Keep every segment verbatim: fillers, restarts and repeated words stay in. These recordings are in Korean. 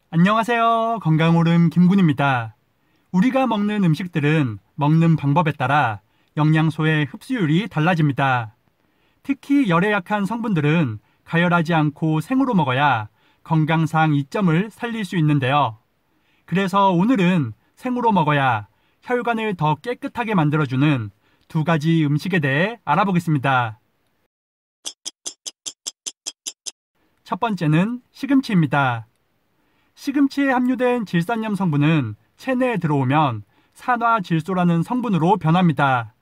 안녕하세요. 건강오름 김군입니다. 우리가 먹는 음식들은 먹는 방법에 따라 영양소의 흡수율이 달라집니다. 특히 열에 약한 성분들은 가열하지 않고 생으로 먹어야 건강상 이점을 살릴 수 있는데요. 그래서 오늘은 생으로 먹어야 혈관을 더 깨끗하게 만들어주는 두 가지 음식에 대해 알아보겠습니다. 첫 번째는 시금치입니다. 시금치에 함유된 질산염 성분은 체내에 들어오면 산화질소라는 성분으로 변합니다.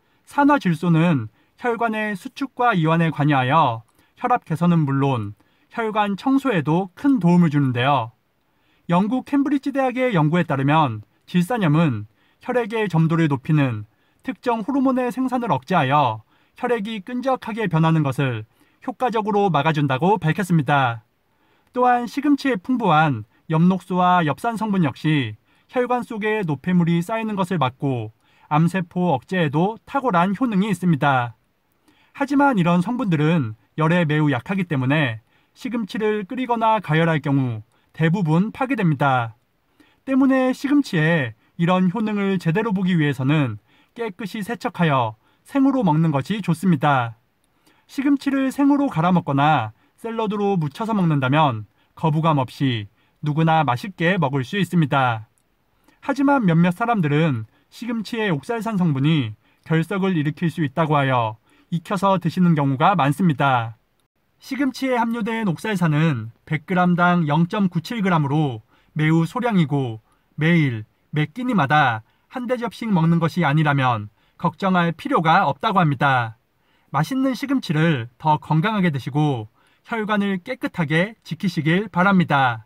산화질소는 혈관의 수축과 이완에 관여하여 혈압 개선은 물론 혈관 청소에도 큰 도움을 주는데요. 영국 캠브리지 대학의 연구에 따르면 질산염은 혈액의 점도를 높이는 특정 호르몬의 생산을 억제하여 혈액이 끈적하게 변하는 것을 효과적으로 막아준다고 밝혔습니다. 또한 시금치에 풍부한 엽록소와 엽산 성분 역시 혈관 속에 노폐물이 쌓이는 것을 막고 암세포 억제에도 탁월한 효능이 있습니다. 하지만 이런 성분들은 열에 매우 약하기 때문에 시금치를 끓이거나 가열할 경우 대부분 파괴됩니다. 때문에 시금치에 이런 효능을 제대로 보기 위해서는 깨끗이 세척하여 생으로 먹는 것이 좋습니다. 시금치를 생으로 갈아 먹거나 샐러드로 무쳐서 먹는다면 거부감 없이 누구나 맛있게 먹을 수 있습니다. 하지만 몇몇 사람들은 시금치의 옥살산 성분이 결석을 일으킬 수 있다고 하여 익혀서 드시는 경우가 많습니다. 시금치에 함유된 옥살산은 백 그램당 영 점 구칠 그램으로 매우 소량이고 매일 몇 끼니마다 한 대접씩 먹는 것이 아니라면 걱정할 필요가 없다고 합니다. 맛있는 시금치를 더 건강하게 드시고 혈관을 깨끗하게 지키시길 바랍니다.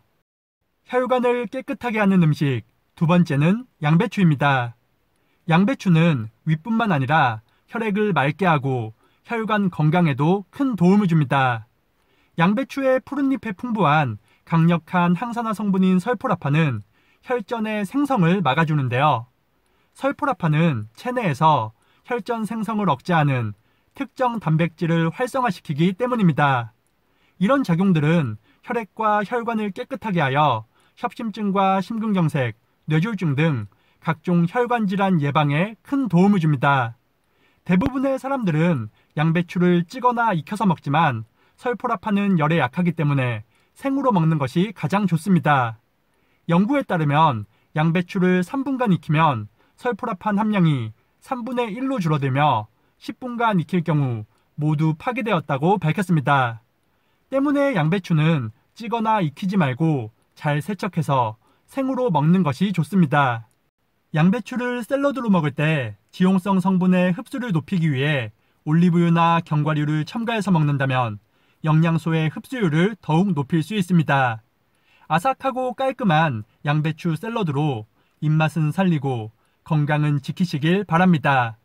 혈관을 깨끗하게 하는 음식 두 번째는 양배추입니다. 양배추는 위뿐만 아니라 혈액을 맑게 하고 혈관 건강에도 큰 도움을 줍니다. 양배추의 푸른잎에 풍부한 강력한 항산화 성분인 설포라판은 혈전의 생성을 막아주는데요. 설포라판은 체내에서 혈전 생성을 억제하는 특정 단백질을 활성화시키기 때문입니다. 이런 작용들은 혈액과 혈관을 깨끗하게 하여 협심증과 심근경색, 뇌졸중 등 각종 혈관 질환 예방에 큰 도움을 줍니다. 대부분의 사람들은 양배추를 찌거나 익혀서 먹지만 설포라판은 열에 약하기 때문에 생으로 먹는 것이 가장 좋습니다. 연구에 따르면 양배추를 삼 분간 익히면 설포라판 함량이 삼분의 일로 줄어들며 십 분간 익힐 경우 모두 파괴되었다고 밝혔습니다. 때문에 양배추는 찌거나 익히지 말고 잘 세척해서 생으로 먹는 것이 좋습니다. 양배추를 샐러드로 먹을 때 지용성 성분의 흡수를 높이기 위해 올리브유나 견과류를 첨가해서 먹는다면 영양소의 흡수율을 더욱 높일 수 있습니다. 아삭하고 깔끔한 양배추 샐러드로 입맛은 살리고 건강은 지키시길 바랍니다.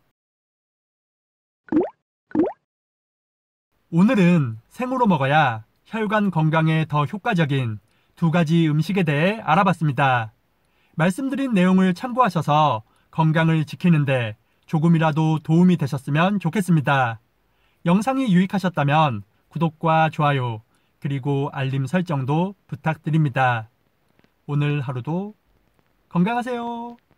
오늘은 생으로 먹어야 혈관 건강에 더 효과적인 두 가지 음식에 대해 알아봤습니다. 말씀드린 내용을 참고하셔서 건강을 지키는데 조금이라도 도움이 되셨으면 좋겠습니다. 영상이 유익하셨다면 구독과 좋아요 그리고 알림 설정도 부탁드립니다. 오늘 하루도 건강하세요.